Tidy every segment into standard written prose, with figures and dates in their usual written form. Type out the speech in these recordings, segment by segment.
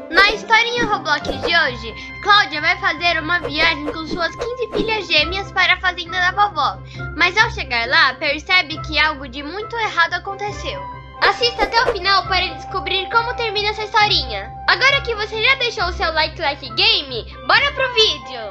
Na historinha Roblox de hoje, Cláudia vai fazer uma viagem com suas 15 filhas gêmeas para a fazenda da vovó. Mas ao chegar lá, percebe que algo de muito errado aconteceu. Assista até o final para descobrir como termina essa historinha. Agora que você já deixou o seu like game, bora pro vídeo!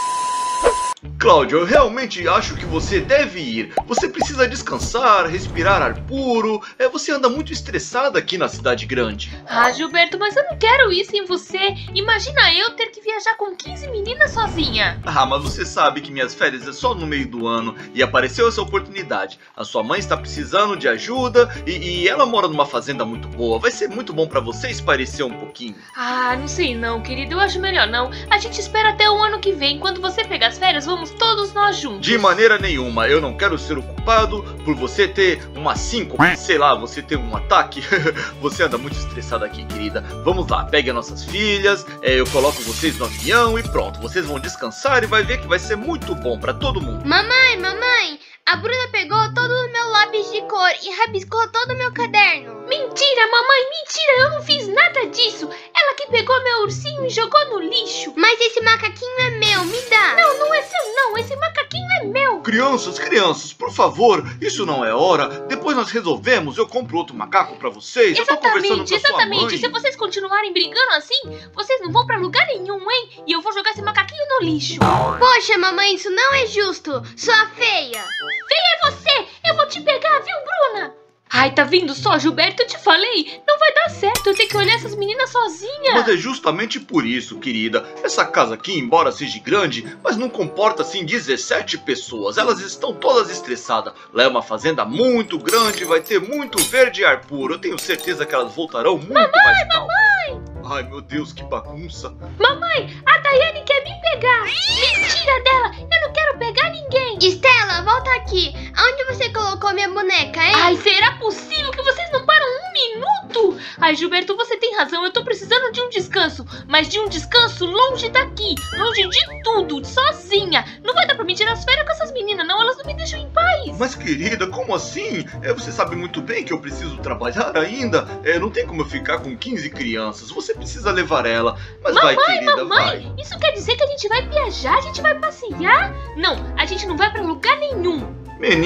Cláudia, eu realmente acho que você deve ir. Você precisa descansar, respirar ar puro. Você anda muito estressada aqui na cidade grande. Ah, Gilberto, mas eu não quero isso em você. Imagina eu ter que viajar com 15 meninas sozinha. Ah, mas você sabe que minhas férias é só no meio do ano e apareceu essa oportunidade. A sua mãe está precisando de ajuda e ela mora numa fazenda muito boa. Vai ser muito bom pra você espairecer um pouquinho. Ah, não sei não, querido. Eu acho melhor não. A gente espera até o ano que vem. Quando você pegar as férias, vamos todos nós juntos. De maneira nenhuma, eu não quero ser o culpado por você ter uma síncope, sei lá, você ter um ataque. Você anda muito estressada aqui, querida. Vamos lá, pegue as nossas filhas, eu coloco vocês no avião e pronto. Vocês vão descansar e vai ver que vai ser muito bom pra todo mundo. Mamãe, a Bruna pegou todo o meu lápis de cor e rabiscou todo o meu caderno. Mentira, mamãe, mentira, eu não fiz nada disso. Ela que pegou meu ursinho e jogou no lixo. Mas esse macaquinho é meu, me dá. Não, não é seu não, esse macaquinho é meu. Crianças, por favor, isso não é hora. Depois nós resolvemos, eu compro outro macaco pra vocês. Eu tô conversando com a sua mãe. Se vocês continuarem brigando assim, vocês não vão pra lugar nenhum, hein? E eu vou jogar esse macaquinho no lixo. Poxa, mamãe, isso não é justo. Sua feia. Feia é você, eu vou te pegar, viu, Bruna? Ai, tá vendo só, Gilberto? Eu te falei, não vai dar certo, eu tenho que olhar essas meninas sozinha. Mas é justamente por isso, querida. Essa casa aqui, embora seja grande, mas não comporta assim 17 pessoas. Elas estão todas estressadas. Lá é uma fazenda muito grande, vai ter muito verde e ar puro. Eu tenho certeza que elas voltarão muito mais calmas. Mamãe! Ai, meu Deus, que bagunça. Mamãe, a Daiane quer me pegar. Mentira dela, eu não quero pegar ninguém. Estela, volta aqui. Aonde você colocou minha boneca, hein? Ai, será possível que vocês não param um minuto? Ai, Gilberto, você tem razão, eu tô precisando de um descanso. Mas de um descanso longe daqui, longe de tudo, sozinha. Não vai dar pra me tirar as férias com essas meninas, não. Elas não me deixam em paz. Mas, querida, como assim? Você sabe muito bem que eu preciso trabalhar ainda. Não tem como eu ficar com 15 crianças. Você precisa levar ela. Mas mamãe, vai, querida, mamãe, vai. Isso quer dizer que a gente vai viajar? A gente vai passear? Não, a gente não vai pra lugar nenhum.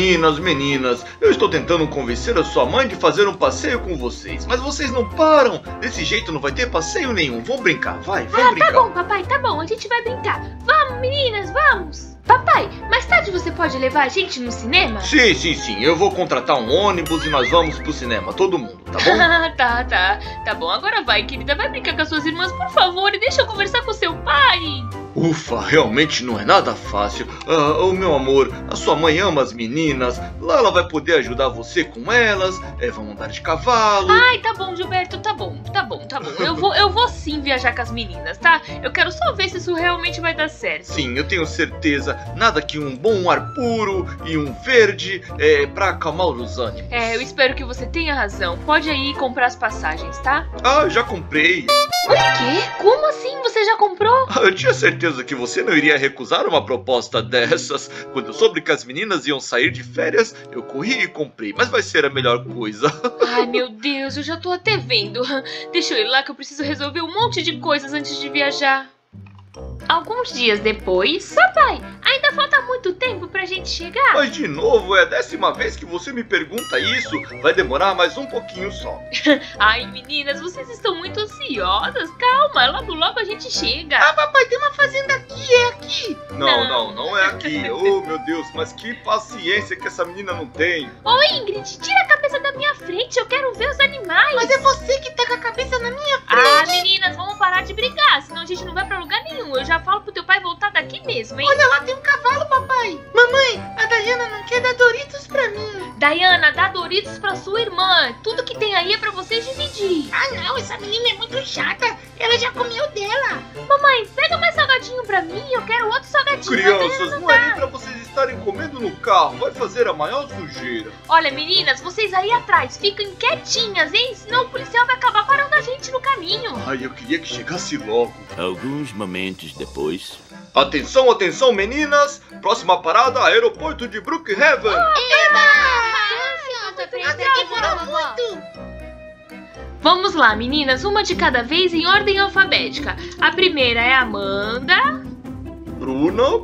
Meninas, eu estou tentando convencer a sua mãe de fazer um passeio com vocês, mas vocês não param. Desse jeito não vai ter passeio nenhum. Vamos brincar, vamos brincar. Tá bom, papai, tá bom, a gente vai brincar. Vamos, meninas, vamos. Papai, mais tarde você pode levar a gente no cinema? Sim, eu vou contratar um ônibus e nós vamos pro cinema, todo mundo, tá bom? Tá bom, agora vai, querida, vai brincar com as suas irmãs, por favor, e deixa eu conversar com seu pai. Ufa, realmente não é nada fácil. Meu amor, a sua mãe ama as meninas. Lá ela vai poder ajudar você com elas. Vão andar de cavalo. Ai, tá bom, Gilberto, tá bom. Eu vou sim viajar com as meninas, tá? Eu quero só ver se isso realmente vai dar certo. Sim, eu tenho certeza. Nada que um bom ar puro e um verde pra acalmar os ânimos. Eu espero que você tenha razão. Pode aí comprar as passagens, tá? Ah, já comprei. O quê? Como assim? Você já comprou? Eu tinha certeza que você não iria recusar uma proposta dessas. Quando eu soube que as meninas iam sair de férias, eu corri e comprei. Mas vai ser a melhor coisa. Ai, meu Deus, eu já tô até vendo. Deixa eu ir lá que eu preciso resolver um monte de coisas antes de viajar. Alguns dias depois... Papai, ainda falta muito tempo pra gente chegar? Mas de novo, é a 10ª vez que você me pergunta isso. Vai demorar mais um pouquinho só. Ai, meninas, vocês estão muito ansiosas. Calma, logo a gente chega. Ah, papai, tem uma fazenda aqui, é aqui. Não é aqui. Oh, meu Deus, mas que paciência que essa menina não tem. Ô, Ingrid, tira a cabeça da minha frente, eu quero ver os animais. Mas é você que tá com a cabeça na minha frente. Ah, meninas, vamos parar de brigar, senão a gente não vai pra lugar nenhum. Eu já falo pro teu pai voltar daqui mesmo, hein? Olha lá, tem um cavalo, papai. Mamãe, a Daiana não quer dar Doritos pra mim. Daiana, dá Doritos pra sua irmã. Tudo que tem aí é pra vocês dividir. Ah, não, essa menina é muito chata. Ela já comeu dela. Mamãe, pega mais salgadinho pra mim. Eu quero outro salgadinho. Crianças, não é nem pra vocês estarem comendo no carro. Vai fazer a maior sujeira. Olha, meninas, vocês aí atrás, fiquem quietinhas, hein? Senão o policial vai acabar parando a gente no caminho. Ai, eu queria que chegasse logo. Alguns momentos depois... Atenção, meninas! Próxima parada, aeroporto de Brookhaven. Demorou muito. Vamos lá, meninas, uma de cada vez em ordem alfabética. A primeira é Amanda, Bruna,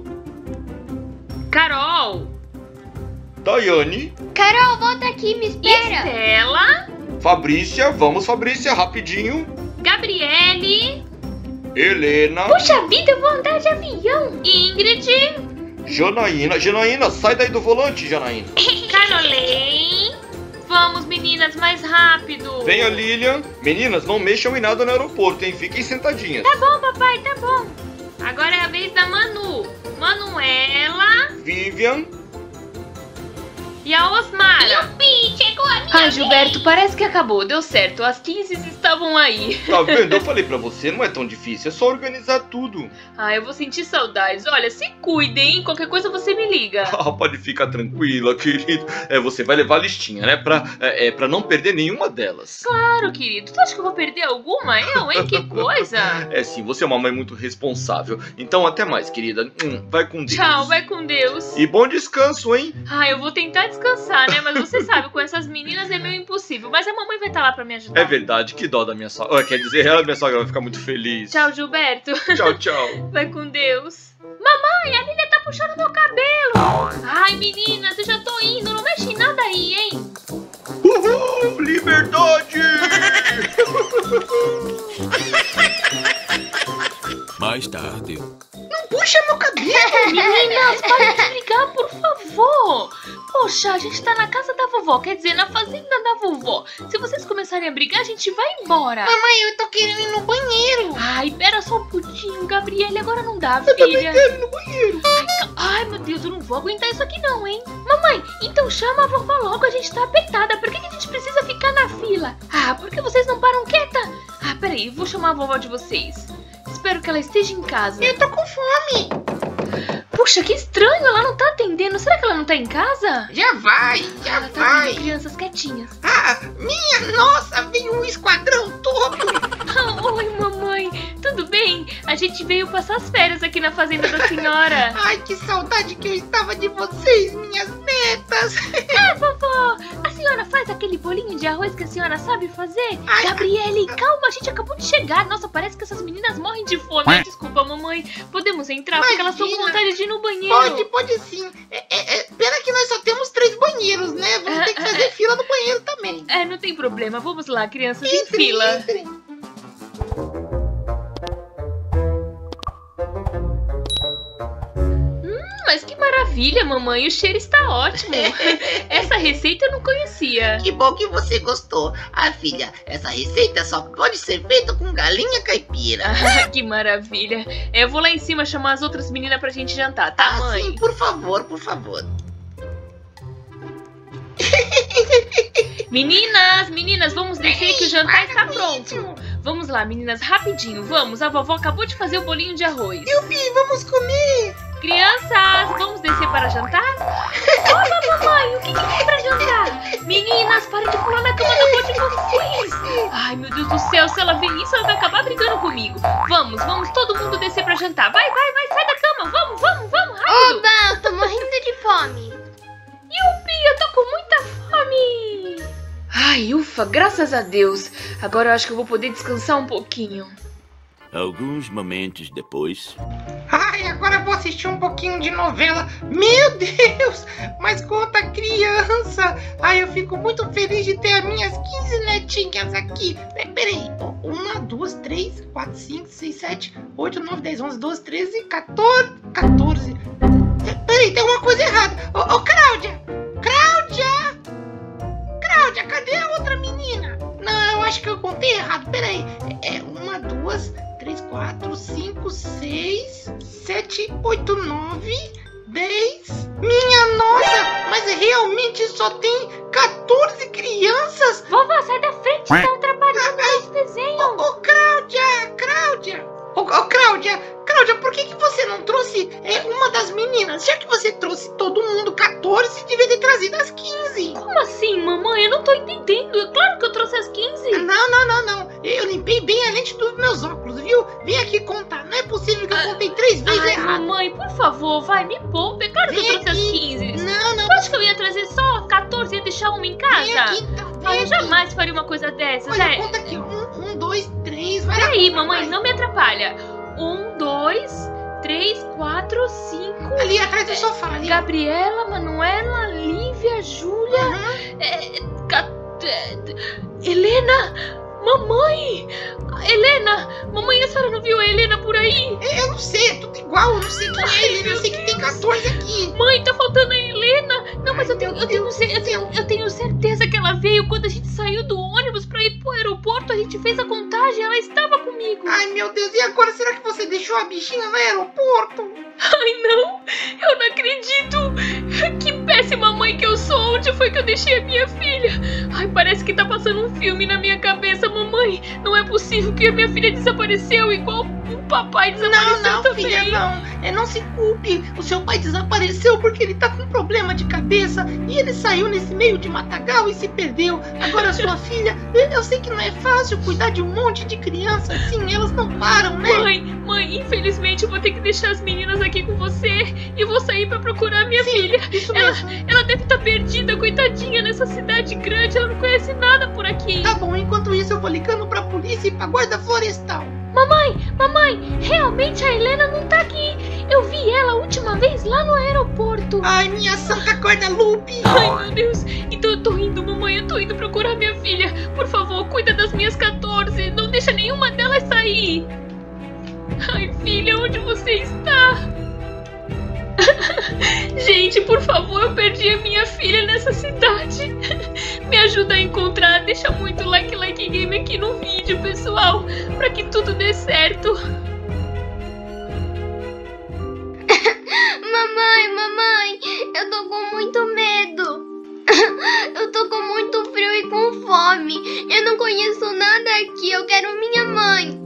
Carol, Daiane, Carol, volta aqui, me espera. Estela, Fabrícia, vamos Fabrícia, rapidinho. Gabriele, Helena, Puxa vida, eu vou andar de avião. Ingrid, Janaína, sai daí do volante, Janaína. Carolém. Vamos, meninas, mais rápido. Venha, Lilian. Meninas, não mexam em nada no aeroporto, hein? Fiquem sentadinhas. Tá bom, papai, tá bom. Agora é a vez da Manu. Manuela Vivian, e a Osmara. Yupi, chegou a minha Ai, Gilberto, parece que acabou. Deu certo. As 15 estavam aí. tá vendo? Eu falei pra você, não é tão difícil, é só organizar tudo. Ai, eu vou sentir saudades. Olha, se cuidem, hein? Qualquer coisa você me liga. Ah, pode ficar tranquila, querido. Você vai levar a listinha, né? Pra não perder nenhuma delas. Claro, querido. Tu acha que eu vou perder alguma? Eu, hein? Que coisa. É sim, você é uma mãe muito responsável. Então até mais, querida. Vai com Deus. Tchau, vai com Deus. E bom descanso, hein? Ai, eu vou tentar descansar, né? Mas você sabe, com essas meninas é meio impossível. Mas a mamãe vai estar lá pra me ajudar. É verdade, que dó da minha sogra. Quer dizer, ela, minha sogra, vai ficar muito feliz. Tchau, Gilberto. Tchau, tchau. Vai com Deus. Mamãe, a Lilia tá puxando meu cabelo. Ai, meninas, eu já tô indo. Não mexe em nada aí, hein? Uhul! Liberdade! Mais tarde. Puxa meu cabelo! Meninas, parem de brigar, por favor. Poxa, a gente tá na casa da vovó, quer dizer, na fazenda da vovó. Se vocês começarem a brigar, a gente vai embora. Mamãe, eu tô querendo ir no banheiro. Ai, pera só um pouquinho, Gabriele, agora não dá, filha. Quero ir no banheiro. Ai, meu Deus, eu não vou aguentar isso aqui não, hein? Mamãe, então chama a vovó logo, a gente tá apertada. Por que a gente precisa ficar na fila? Ah, por que vocês não param quieta? Ah, peraí, vou chamar a vovó de vocês. Espero que ela esteja em casa. Eu tô com fome. Puxa, que estranho, ela não tá atendendo. Será que ela não tá em casa? Já vai, já Ela tá vai. vendo crianças quietinhas. Ah, minha nossa, veio um esquadrão todo. Ah, oi, mamãe. Tudo bem? A gente veio passar as férias aqui na fazenda da senhora. Ai, que saudade que eu estava de vocês, minhas netas. Ah, vovó, a senhora faz aquele bolinho de arroz que a senhora sabe fazer? Ai, Gabriele, calma, a gente acabou de chegar. Nossa, parece que essas meninas morrem de fome. Ai, desculpa, mamãe. Podemos entrar porque elas estão com Imagina. vontade de ir no banheiro. Pode sim. Pena que nós só temos 3 banheiros, né? Vamos ter que fazer fila no banheiro também. É, não tem problema. Vamos lá, crianças, em fila. Entrem. Mas que maravilha, mamãe. O cheiro está ótimo. Essa receita eu não conhecia. Que bom que você gostou. Ah, filha, essa receita só pode ser feita com galinha caipira. Ah, que maravilha. Eu vou lá em cima chamar as outras meninas pra gente jantar, tá, mãe? Sim, por favor, por favor. Meninas, vamos descer que o jantar está pronto. Vamos lá, meninas, rapidinho, vamos. A vovó acabou de fazer o bolinho de arroz. Yupi, vamos comer. Crianças, vamos descer para jantar? Olha, mamãe, o que tem pra jantar? Meninas, parem de pular na cama da avó de vocês. Ai, meu Deus do céu, se ela ver isso, ela vai acabar brigando comigo. Vamos todo mundo descer pra jantar. Vai, sai da cama. Vamos, rápido. Oba, eu tô morrendo de fome. Yupi, eu tô com muita fome. Ai, ufa, graças a Deus. Agora eu acho que eu vou poder descansar um pouquinho. Alguns momentos depois. Ai, agora eu vou assistir um pouquinho de novela. Meu Deus, mas quanta criança. Ai, eu fico muito feliz de ter as minhas 15 netinhas aqui. Peraí, 1, 2, 3, 4, 5, 6, 7, 8, 9, 10, 11, 12, 13, 14. Peraí, tem uma coisa errada. Ô, Cláudia, cadê a outra menina? Não, eu acho que eu contei errado. Peraí, 1, 2, 3, 4, 5, 6, 7, 8, 9, 10. Minha nossa, mas realmente só tem 14 crianças? Vovó, sai da frente, tá atrapalhando esse desenho. Ô, Cláudia, por que você não trouxe uma das meninas? Já que você trouxe todo mundo 14, devia ter trazido as 15. Como assim, mamãe? Eu não tô entendendo. É claro que eu trouxe as 15. Não. Eu limpei bem a lente dos meus óculos, viu? Vem aqui contar. Não é possível que eu contei 3 vezes Ai, errado. mamãe, por favor, vai, me poupe. É claro que eu Vem trouxe as aqui. 15. Não. Tu acha que eu ia trazer só 14 e ia deixar uma em casa? Vem aqui então. Ai, eu jamais faria uma coisa dessas. Olha, conta aqui. 1, 2, 3, vai lá. Peraí, mamãe, não me atrapalha. 1, 2, 3, 4, 5. Ali atrás do sofá, ali. Gabriela, Manuela, Lívia, Júlia, Helena, mamãe! Helena, mamãe, a senhora não viu a Helena por aí? Eu não sei, é tudo igual, eu não sei quem é ele, eu sei que tem 14 aqui. Mãe, tá faltando a Helena. Não, mas eu tenho certeza que ela veio quando a gente saiu do ônibus pra ir pro aeroporto. A gente fez a contagem, ela estava comigo. Ai, meu Deus, e agora será que você deixou a bichinha no aeroporto? Ai, não, eu não acredito. Que péssima mãe que eu sou. Onde foi que eu deixei a minha filha? Ai, parece que tá passando um filme na minha cabeça, mamãe. Não é possível que a minha filha desapareceu igual o papai desapareceu Não, também. filha, não. Não se culpe. O seu pai desapareceu porque ele tá com problema de cabeça e ele saiu nesse meio de matagal e se perdeu. Agora a sua filha, eu sei que não é fácil cuidar de um monte de criança assim, elas não param, né? Mãe, infelizmente eu vou ter que deixar as meninas aqui com você e vou sair pra procurar minha filha. Isso mesmo. Ela deve estar perdida, coitadinha, nessa cidade grande, ela não conhece nada por aqui. Tá bom, enquanto isso eu vou ligando pra polícia e pra guarda florestal. Mamãe, realmente a Helena não tá aqui. Eu vi ela a última vez lá no aeroporto. Ai, minha santa Guadalupe. Ai, meu Deus. Então eu tô indo, mamãe, eu tô indo procurar minha filha. Por favor, cuida das minhas 14. Não deixa nenhuma delas sair. Ai, filha, onde você está? Gente, por favor, eu perdi a minha filha nessa cidade. Me ajuda a encontrar. Deixa muito like game aqui no vídeo, pessoal, pra que tudo dê certo. Mamãe, eu tô com muito medo. Eu tô com muito frio e com fome. Eu não conheço nada aqui, eu quero minha mãe.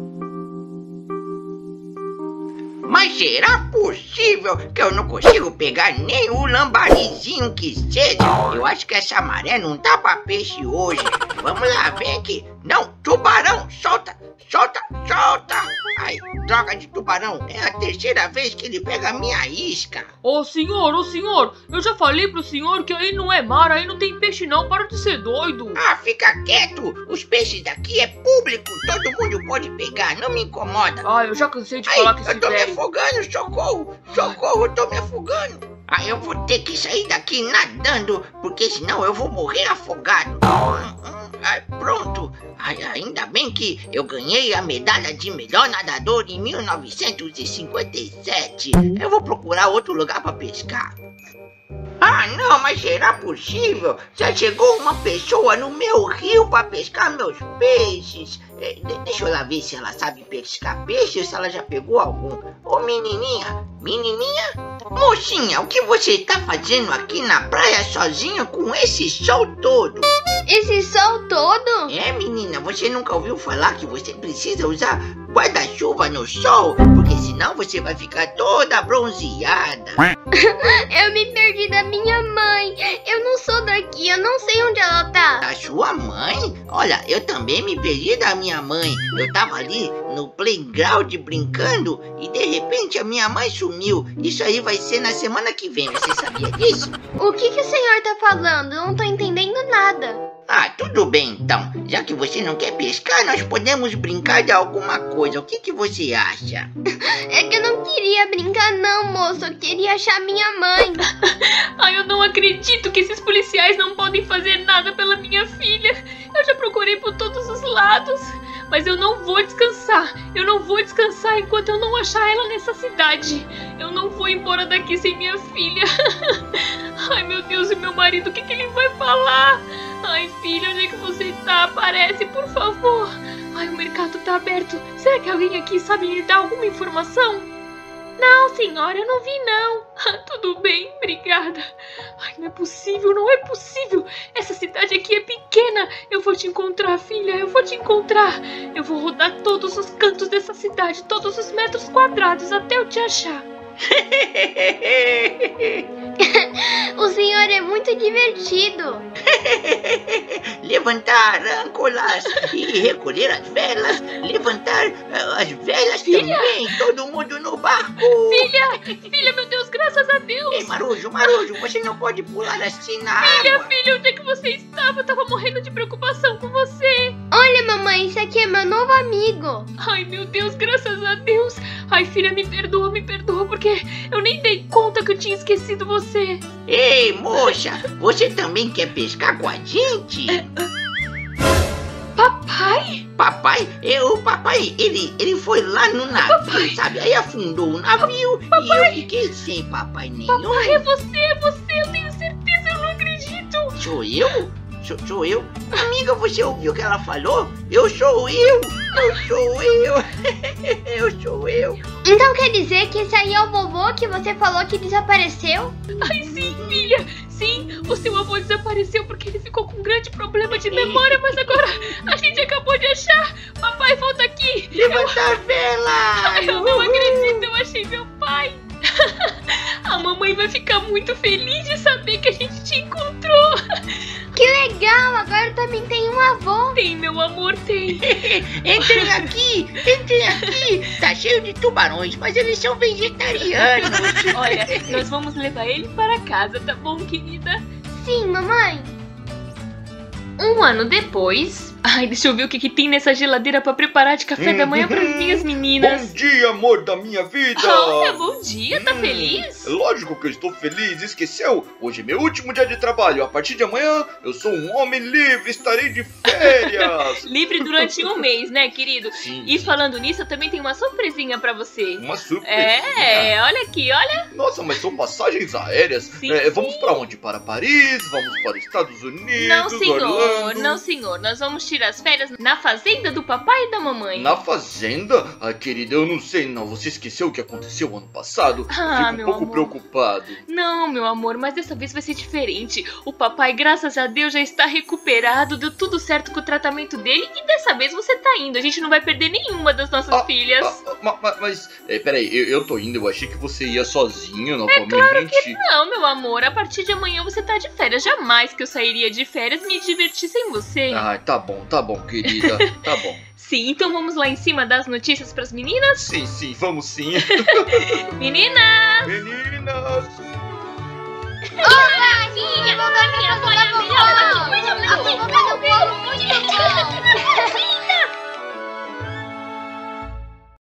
Mas será possível que eu não consigo pegar nem o lambarizinho que seja? Eu acho que essa maré não tá pra peixe hoje. Vamos lá, vem aqui. Não, tubarão, solta. Ai, droga de tubarão. É a terceira vez que ele pega a minha isca. Ô senhor, eu já falei pro senhor que aí não é mar, aí não tem peixe não, para de ser doido. Ah, fica quieto. Os peixes daqui é público. Todo mundo pode pegar, não me incomoda. Ah, eu já cansei de falar que esse eu tô me velho... afogando, socorro, eu tô me afogando. Ah, eu vou ter que sair daqui nadando, porque senão eu vou morrer afogado. Ai, pronto. Ai, ainda bem que eu ganhei a medalha de melhor nadador em 1957. Eu vou procurar outro lugar pra pescar. Ah, não, mas será possível? Já chegou uma pessoa no meu rio pra pescar meus peixes. Deixa eu lá ver se ela sabe pescar peixe ou se ela já pegou algum. Ô menininha, mocinha, o que você tá fazendo aqui na praia sozinha com esse sol todo? Esse sol todo? É, menina, você nunca ouviu falar que você precisa usar guarda-chuva no sol? Porque senão você vai ficar toda bronzeada. Eu me perdi da minha mãe. Eu não sou daqui, eu não sei onde ela tá. A sua mãe? Olha, eu também me perdi da minha mãe. Eu tava ali no playground brincando e de repente a minha mãe sumiu. Isso aí vai ser na semana que vem, você sabia disso? O que o senhor tá falando? Eu não tô entendendo nada. Ah, tudo bem então. Já que você não quer pescar, nós podemos brincar de alguma coisa. O que você acha? É que eu não queria brincar não, moço. Eu queria achar minha mãe. Ai, eu não acredito que esses policiais não podem fazer nada pela minha filha. Eu já procurei por todos os lados. Mas eu não vou descansar. Eu não vou descansar enquanto eu não achar ela nessa cidade. Eu não vou embora daqui sem minha filha. Ai, meu Deus, e meu marido, o que ele vai falar? Ai, filha, onde é que você tá? Aparece, por favor. Ai, o mercado tá aberto. Será que alguém aqui sabe me dar alguma informação? Não, senhora, eu não vi, não. Tudo bem, obrigada. Ai, não é possível. Essa cidade aqui é pequena. Eu vou te encontrar, filha, eu vou te encontrar. Eu vou rodar todos os cantos dessa cidade, todos os metros quadrados, até eu te achar. O senhor é muito divertido. Levantar âncoras e recolher as velas. Levantar as velas também. Todo mundo no barco. Filha, meu Deus, graças a Deus. Ei, Marujo, você não pode pular assim na água. Filha, onde é que você estava? Eu tava morrendo de preocupação com você. Olha, mamãe, isso aqui é meu novo amigo. Ai, meu Deus, graças a Deus. Ai, filha, me perdoa, porque eu nem dei conta que eu tinha esquecido você. Ei, moça, você também quer pescar com a gente? Papai? O papai, ele foi lá no navio, sabe? Aí afundou o navio e eu fiquei sem papai nenhum. Papai, é você, eu tenho certeza, eu não acredito. Sou eu? Sou eu? Amiga, você ouviu o que ela falou? Eu sou eu! Então quer dizer que esse aí é o vovô que você falou que desapareceu? Ai, sim, filha. Sim, o seu avô desapareceu porque ele ficou com um grande problema de memória, mas agora a gente acabou de achar. Papai, volta aqui. Levantar vela! Ai, eu não acredito, eu achei meu pai. A mamãe vai ficar muito feliz de saber que a gente te encontrou. Que legal, agora eu também tenho um avô. Tem, meu amor, tem. Entrem aqui! Tá cheio de tubarões, mas eles são vegetarianos. Olha, nós vamos levar ele para casa, tá bom, querida? Sim, mamãe. Um ano depois... Ai, deixa eu ver o que tem nessa geladeira pra preparar de café da manhã pras minhas meninas. Bom dia, amor da minha vida. Olha, bom dia, tá feliz? Lógico que eu estou feliz, esqueceu? Hoje é meu último dia de trabalho. A partir de amanhã, eu sou um homem livre, estarei de férias. Livre durante um mês, né, querido? Sim. E falando nisso, eu também tenho uma surpresinha pra você. Uma surpresa. Olha aqui, olha. Nossa, mas são passagens aéreas. Sim, vamos para onde? Para Paris? Vamos para Estados Unidos? Não, senhor, Orlando? não, senhor. Nós vamos tirar as férias na fazenda do papai e da mamãe. Na fazenda? Ai, querida, eu não sei não. Você esqueceu o que aconteceu ano passado? Ah, Fico meu um pouco amor. preocupado. Não, meu amor, mas dessa vez vai ser diferente. O papai, graças a Deus, já está recuperado, deu tudo certo com o tratamento dele e dessa vez você tá indo. A gente não vai perder nenhuma das nossas filhas. Mas, peraí, eu tô indo. Eu achei que você ia sozinho novamente. Não, meu amor, a partir de amanhã você tá de férias. Jamais que eu sairia de férias me divertir sem você. Ai, tá bom, querida. Tá bom. Sim, então vamos lá em cima das notícias pras meninas? Sim, vamos sim. Meninas! Meninas! Olá,